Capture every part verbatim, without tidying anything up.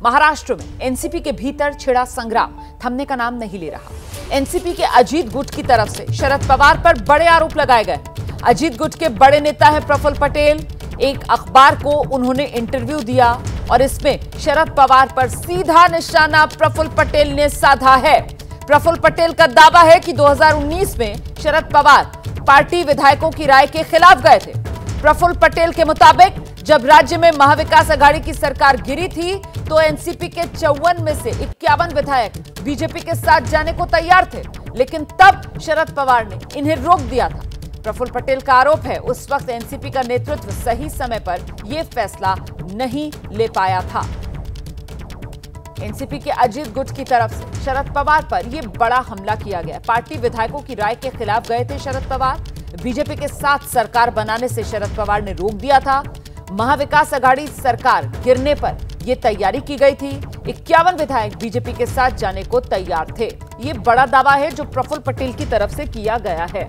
महाराष्ट्र में एनसीपी के भीतर छिड़ा संग्राम थमने का नाम नहीं ले रहा। एनसीपी के अजीत गुट की तरफ से शरद पवार पर बड़े आरोप लगाए गए। अजीत गुट के बड़े नेता है प्रफुल्ल पटेल। एक अखबार को उन्होंने इंटरव्यू दिया और इसमें शरद पवार पर सीधा निशाना प्रफुल्ल पटेल ने साधा है। प्रफुल्ल पटेल का दावा है कि दो हज़ार उन्नीस में शरद पवार पार्टी विधायकों की राय के खिलाफ गए थे। प्रफुल्ल पटेल के मुताबिक जब राज्य में महाविकास आघाड़ी की सरकार गिरी थी तो एनसीपी के चौवन में से इक्यावन विधायक बीजेपी के साथ जाने को तैयार थे, लेकिन तब शरद पवार ने इन्हें रोक दिया था। प्रफुल्ल पटेल का आरोप है उस वक्त एनसीपी का नेतृत्व सही समय पर यह फैसला नहीं ले पाया था। एनसीपी के अजीत गुट की तरफ से शरद पवार पर यह बड़ा हमला किया गया। पार्टी विधायकों की राय के खिलाफ गए थे शरद पवार। बीजेपी के साथ सरकार बनाने से शरद पवार ने रोक दिया था। महाविकास आघाड़ी सरकार गिरने पर यह तैयारी की गई थी। इक्यावन विधायक बीजेपी के साथ जाने को तैयार थे। यह बड़ा दावा है जो प्रफुल्ल पटेल की तरफ से किया गया है।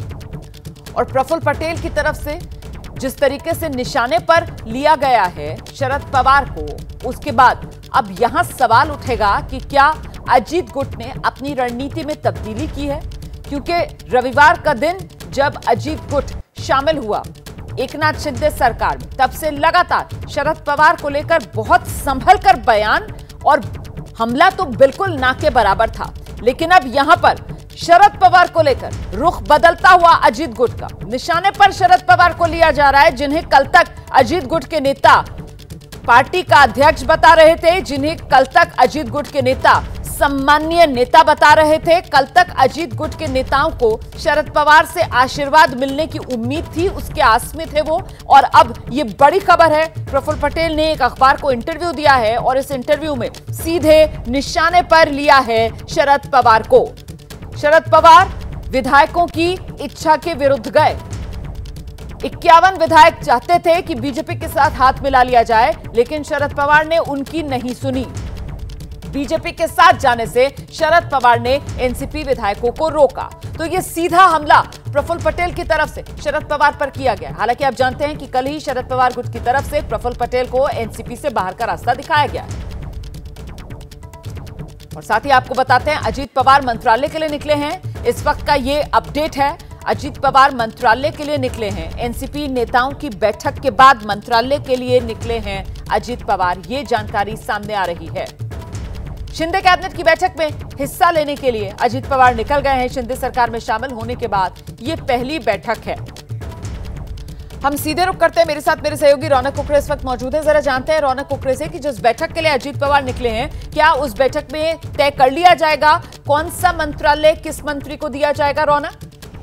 और प्रफुल्ल पटेल की तरफ से जिस तरीके से निशाने पर लिया गया है शरद पवार को, उसके बाद अब यहां सवाल उठेगा कि क्या अजीत गुट ने अपनी रणनीति में तब्दीली की है, क्योंकि रविवार का दिन जब अजीत गुट शामिल हुआ एकनाथ शिंदे सरकार में, तब से लगातार शरद पवार को लेकर बहुत संभल कर बयान और हमला तो बिल्कुल ना के बराबर था। लेकिन अब यहां पर शरद पवार को लेकर रुख बदलता हुआ अजीत गुट का निशाने पर शरद पवार को लिया जा रहा है, जिन्हें कल तक अजीत गुट के नेता पार्टी का अध्यक्ष बता रहे थे, जिन्हें कल तक अजीत गुट के नेता सम्मानीय नेता बता रहे थे। कल तक अजीत गुट के नेताओं को शरद पवार से आशीर्वाद मिलने की उम्मीद थी, उसके आस में थे वो। और अब ये बड़ी खबर है, प्रफुल्ल पटेल ने एक अखबार को इंटरव्यू दिया है और इस इंटरव्यू में सीधे निशाने पर लिया है शरद पवार को। शरद पवार विधायकों की इच्छा के विरुद्ध गए। इक्यावन विधायक चाहते थे कि बीजेपी के साथ हाथ मिला लिया जाए, लेकिन शरद पवार ने उनकी नहीं सुनी। बीजेपी के साथ जाने से शरद पवार ने एनसीपी विधायकों को रोका। तो यह सीधा हमला प्रफुल्ल पटेल की तरफ से शरद पवार पर किया गया। हालांकि आप जानते हैं कि कल ही शरद पवार गुट की तरफ से प्रफुल्ल पटेल को एनसीपी से बाहर का रास्ता दिखाया गया। और साथ ही आपको बताते हैं अजीत पवार मंत्रालय के लिए निकले हैं। इस वक्त का ये अपडेट है, अजीत पवार मंत्रालय के लिए निकले हैं। एनसीपी नेताओं की बैठक के बाद मंत्रालय के लिए निकले हैं अजीत पवार, ये जानकारी सामने आ रही है। शिंदे कैबिनेट की बैठक में हिस्सा लेने के लिए अजीत पवार निकल गए हैं। शिंदे सरकार में शामिल होने के बाद ये पहली बैठक है। हम सीधे रुक करते हैं, मेरे साथ मेरे सहयोगी रौनक कुकरे इस वक्त मौजूद है। जरा जानते हैं रौनक कुकरे से कि जिस बैठक के लिए अजीत पवार निकले हैं, क्या उस बैठक में तय कर लिया जाएगा कौन सा मंत्रालय किस मंत्री को दिया जाएगा? रौनक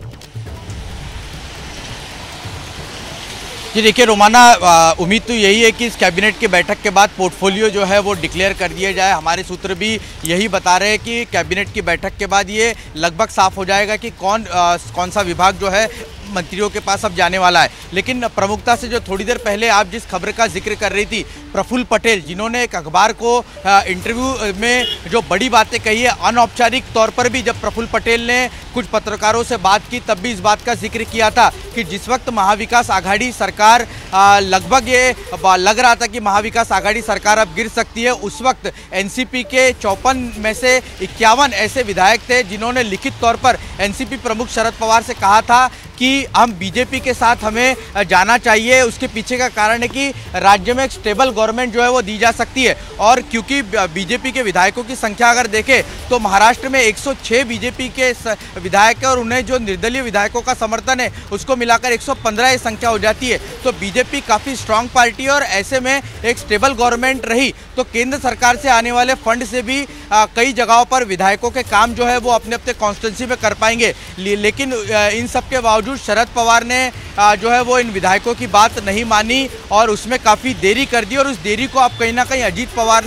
जी देखिए रोमाना, उम्मीद तो यही है कि इस कैबिनेट की बैठक के बाद पोर्टफोलियो जो है वो डिक्लेयर कर दिया जाए। हमारे सूत्र भी यही बता रहे हैं कि कैबिनेट की बैठक के बाद ये लगभग साफ हो जाएगा कि कौन आ, कौन सा विभाग जो है मंत्रियों के पास अब जाने वाला है। लेकिन प्रमुखता से जो थोड़ी देर पहले आप जिस खबर का जिक्र कर रही थी, प्रफुल्ल पटेल जिन्होंने एक अखबार को इंटरव्यू में जो बड़ी बातें कही है, अनौपचारिक तौर पर भी जब प्रफुल्ल पटेल ने कुछ पत्रकारों से बात की तब भी इस बात का जिक्र किया था कि जिस वक्त महाविकास आघाड़ी सरकार लगभग ये लग रहा था कि महाविकास आघाड़ी सरकार अब गिर सकती है, उस वक्त एनसीपी के चौपन में से इक्यावन ऐसे विधायक थे जिन्होंने लिखित तौर पर एनसीपी प्रमुख शरद पवार से कहा था कि हम बीजेपी के साथ हमें जाना चाहिए। उसके पीछे का कारण है कि राज्य में एक स्टेबल गवर्नमेंट जो है वो दी जा सकती है। और क्योंकि बीजेपी के विधायकों की संख्या अगर देखें तो महाराष्ट्र में एक सौ छह बीजेपी के विधायक है और उन्हें जो निर्दलीय विधायकों का समर्थन है उसको मिलाकर एक सौ पंद्रह ये संख्या हो जाती है। तो बीजेपी काफ़ी स्ट्रांग पार्टी है और ऐसे में एक स्टेबल गवर्नमेंट रही तो केंद्र सरकार से आने वाले फंड से भी आ, कई जगहों पर विधायकों के काम जो है वो अपने अपने कॉन्स्टिट्यूंसी में कर पाएंगे। ले, लेकिन आ, इन सब के बावजूद शरद पवार ने आ, जो है वो इन विधायकों की बात नहीं मानी और उसमें काफ़ी देरी कर दी और उस देरी को अब कहीं ना कहीं अजीत पवार ने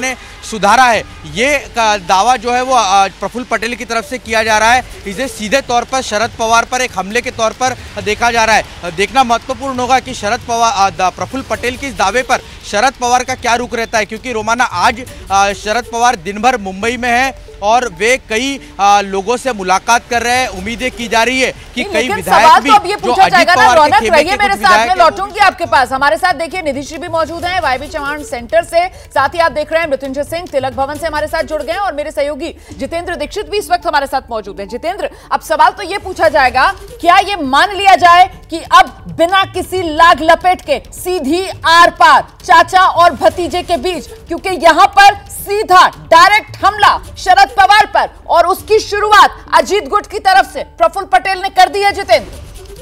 सुधारा है, ये दावा जो है वो प्रफुल्ल पटेल की तरफ से किया जा रहा है। इसे सीधे तौर पर शरद पवार पर एक हमले के तौर पर देखा जा रहा है। देखना महत्वपूर्ण होगा कि शरद पवार प्रफुल्ल पटेल के इस दावे पर शरद पवार का क्या रुख रहता है, क्योंकि रोमाना आज शरद पवार दिन भर मुंबई में है और वे कई आ, लोगों से मुलाकात कर रहे हैं। उम्मीदें की जा रही है कि कई विधायक भी, तो अब ये पूछा जाएगा ना, रौनक रहिए मेरे साथ में, लौटूंगी आपके पास। हमारे साथ देखिए निधि श्री भी मौजूद हैं वाईबी चौहान सेंटर से, साथ ही आप देख रहे हैं मृत्युंजय सिंह तिलक भवन से हमारे साथ जुड़ गए हैं और मेरे सहयोगी जितेंद्र दीक्षित भी इस वक्त हमारे साथ मौजूद है। जितेंद्र, अब सवाल तो ये पूछा जाएगा, क्या ये मान लिया जाए कि अब बिना किसी लाग लपेट के सीधी आर पार चाचा और भतीजे के बीच, क्योंकि यहां पर सीधा डायरेक्ट हमला शरद पवार पर और उसकी शुरुआत अजीत गुट की तरफ से प्रफुल्ल पटेल ने कर दी है। जितेंद्र,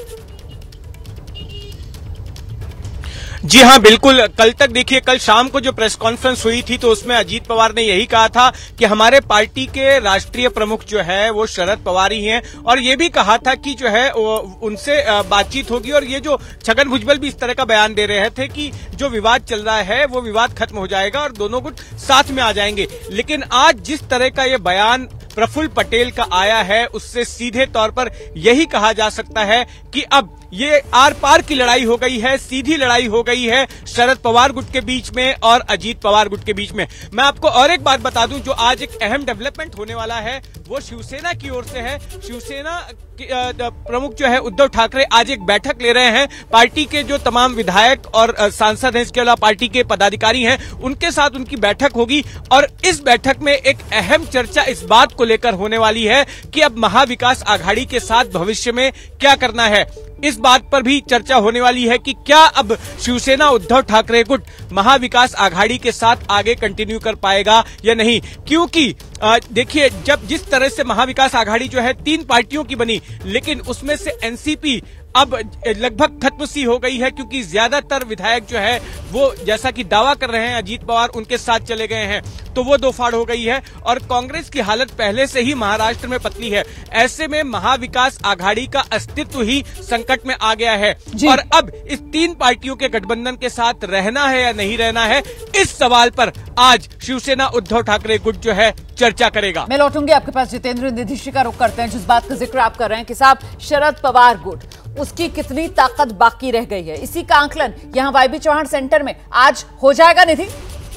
जी हाँ, बिल्कुल। कल तक देखिए, कल शाम को जो प्रेस कॉन्फ्रेंस हुई थी तो उसमें अजीत पवार ने यही कहा था कि हमारे पार्टी के राष्ट्रीय प्रमुख जो है वो शरद पवार ही हैं, और ये भी कहा था कि जो है उनसे बातचीत होगी। और ये जो छगन भुजबल भी इस तरह का बयान दे रहे थे कि जो विवाद चल रहा है वो विवाद खत्म हो जाएगा और दोनों गुट साथ में आ जाएंगे। लेकिन आज जिस तरह का ये बयान प्रफुल्ल पटेल का आया है, उससे सीधे तौर पर यही कहा जा सकता है कि अब ये आर पार की लड़ाई हो गई है, सीधी लड़ाई हो गई है शरद पवार गुट के बीच में और अजीत पवार गुट के बीच में। मैं आपको और एक बात बता दूं, जो आज एक अहम डेवलपमेंट होने वाला है वो शिवसेना की ओर से है। शिवसेना प्रमुख जो है उद्धव ठाकरे आज एक बैठक ले रहे हैं। पार्टी के जो तमाम विधायक और सांसद हैं, इसके अलावा पार्टी के पदाधिकारी हैं, उनके साथ उनकी बैठक होगी और इस बैठक में एक अहम चर्चा इस बात को लेकर होने वाली है कि अब महाविकास आघाड़ी के साथ भविष्य में क्या करना है। इस बात पर भी चर्चा होने वाली है कि क्या अब शिवसेना उद्धव ठाकरे गुट महाविकास आघाड़ी के साथ आगे कंटिन्यू कर पाएगा या नहीं, क्योंकि देखिए, जब जिस तरह से महाविकास आघाड़ी जो है तीन पार्टियों की बनी, लेकिन उसमें से एनसीपी अब लगभग खत्म सी हो गई है, क्योंकि ज्यादातर विधायक जो है वो, जैसा कि दावा कर रहे हैं अजीत पवार, उनके साथ चले गए हैं, तो वो दो फाड़ हो गई है और कांग्रेस की हालत पहले से ही महाराष्ट्र में पतली है। ऐसे में महाविकास आघाड़ी का अस्तित्व ही संकट में आ गया है और अब इस तीन पार्टियों के गठबंधन के साथ रहना है या नहीं रहना है, इस सवाल पर आज शिवसेना उद्धव ठाकरे गुट जो है चर्चा करेगा। मैं लौटूंगी आपके पास। जितेंद्र, निधि श्री का रुख करते हैं। जिस बात का जिक्र आप कर रहे हैं कि साहब शरद पवार गुट, उसकी कितनी ताकत बाकी रह गई है, इसी का आंकलन यहां वाईबी चौहान सेंटर में आज हो जाएगा। निधि,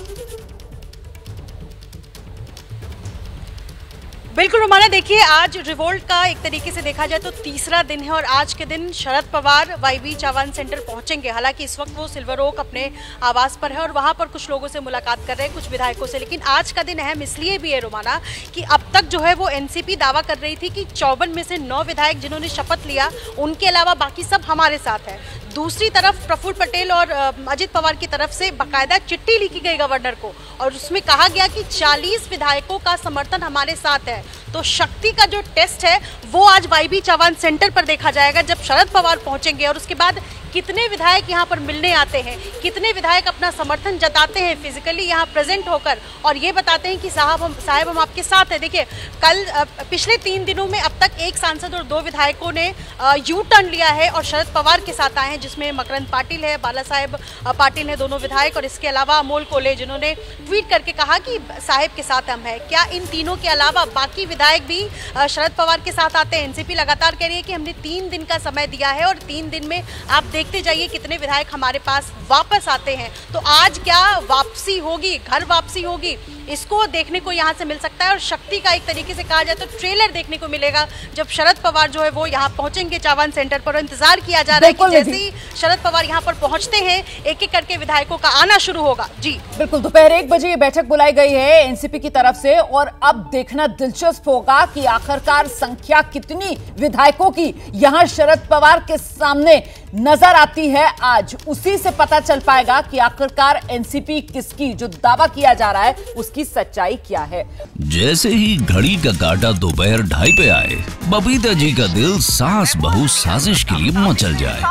बिल्कुल रोमाना, देखिए आज रिवोल्ट का एक तरीके से देखा जाए तो तीसरा दिन है और आज के दिन शरद पवार वाईबी चौहान सेंटर पहुंचेंगे। हालांकि इस वक्त वो सिल्वर ओक अपने आवास पर है और वहां पर कुछ लोगों से मुलाकात कर रहे हैं, कुछ विधायकों से। लेकिन आज का दिन अहम इसलिए भी है रोमाना कि अब तक जो है वो एनसीपी दावा कर रही थी कि चौवन में से नौ विधायक जिन्होंने शपथ लिया, उनके अलावा बाकी सब हमारे साथ है। दूसरी तरफ प्रफुल्ल पटेल और अजीत पवार की तरफ से बाकायदा चिट्ठी लिखी गई गवर्नर को और उसमें कहा गया कि चालीस विधायकों का समर्थन हमारे साथ है। तो शक्ति का जो टेस्ट है वो आज वाईबी चौहान सेंटर पर देखा जाएगा जब शरद पवार पहुंचेंगे और उसके बाद कितने विधायक यहां पर मिलने आते हैं, कितने विधायक अपना समर्थन जताते हैं फिजिकली यहां प्रेजेंट होकर और ये बताते हैं कि साहब हम साहब हम आपके साथ हैं। देखिए, कल पिछले तीन दिनों में अब तक एक सांसद और दो विधायकों ने यू टर्न लिया है और शरद पवार के साथ आए हैं, जिसमें मकरंद पाटिल है, बाला साहेब पाटिल है, दोनों विधायक, और इसके अलावा अमोल कोले जिन्होंने ट्वीट करके कहा कि साहेब के साथ हम हैं। क्या इन तीनों के अलावा बाकी विधायक भी शरद पवार के साथ आते हैं? एनसीपी लगातार कह रही है कि हमने तीन दिन का समय दिया है और तीन दिन में आप देखते जाइए कितने विधायक हमारे पास वापस आते हैं। तो आज क्या वापसी होगी, घर वापसी होगी, इसको देखने को यहां से मिल सकता है और शक्ति का एक तरीके से कहा जाए तो ट्रेलर देखने को मिलेगा जब शरद पवार जो है वो यहां पहुंचेंगे चौहान सेंटर पर। इंतजार किया जा रहा है कि जैसे ही शरद पवार यहां पर पहुंचते हैं एक एक करके विधायकों का आना शुरू होगा। जी बिल्कुल, दोपहर एक बजे ये बैठक बुलाई गई है एनसीपी की तरफ से और अब देखना दिलचस्प होगा कि आखिरकार संख्या कितनी विधायकों की यहां शरद पवार के सामने नजर आती है। आज उसी से पता चल पाएगा कि आखिरकार एनसीपी किसकी, जो दावा किया जा रहा है उसकी सच्चाई क्या है। जैसे ही घड़ी का काटा दोपहर ढाई पे आए, बबीता जी का दिल सास बहू साजिश के लिए मचल जाए।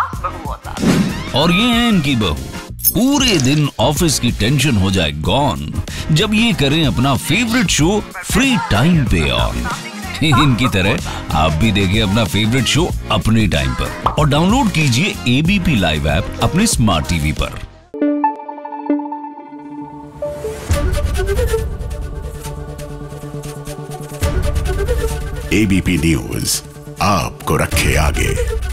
और ये है इनकी बहू, पूरे दिन ऑफिस की टेंशन हो जाए गॉन जब ये करें अपना फेवरेट शो फ्री टाइम पे ऑन। इनकी तरह आप भी देखिए अपना फेवरेट शो अपने टाइम पर और डाउनलोड कीजिए एबीपी लाइव ऐप अपने स्मार्ट टीवी पर। एबीपी न्यूज आपको रखे आगे।